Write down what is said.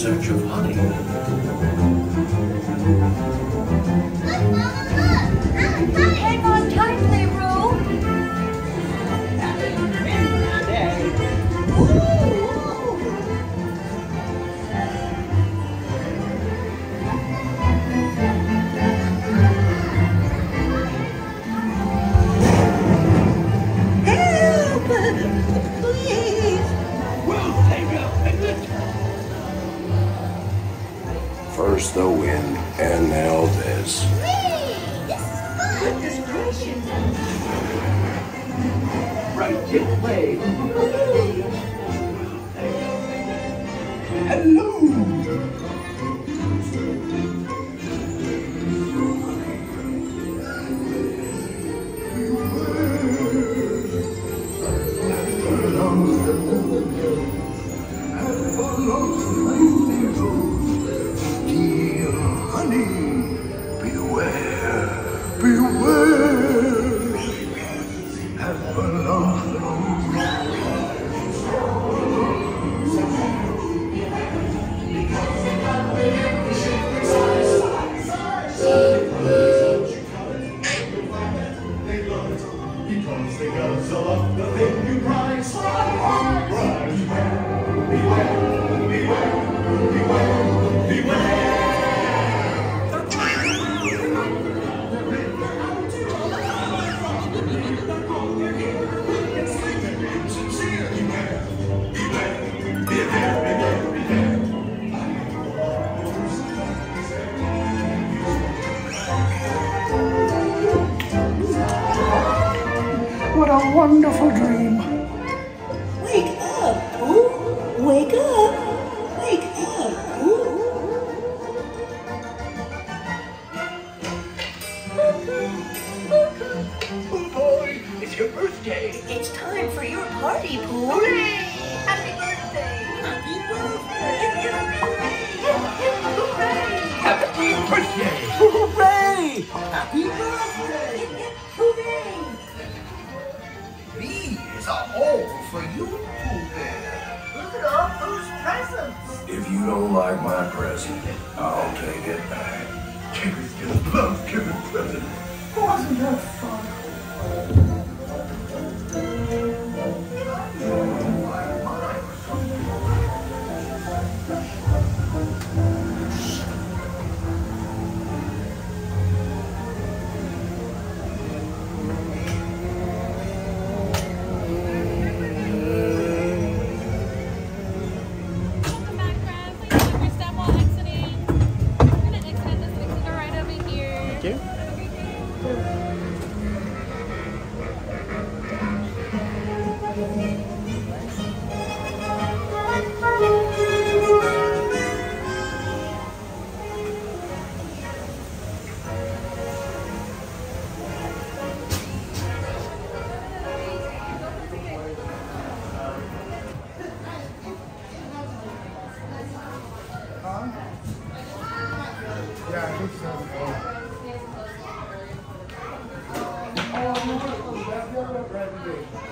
search of honey. Hang on tightly, Roo. First the wind, and now this. Goodness gracious. Right this way. Hello. What a wonderful dream. Wake up, Pooh. Wake up. Wake up, Pooh. Oh boy, it's your birthday. It's time for your party, Pooh. Hooray! Happy birthday! Happy birthday. Happy birthday. Hooray! Happy birthday. Hooray! These are all for you, Pooh Bear. Look at all Pooh's presents. If you don't like my present, I'll take it back. Kids just love giving presents. Wasn't that fun? Yeah, I think so. Oh, no, that's the other reservation.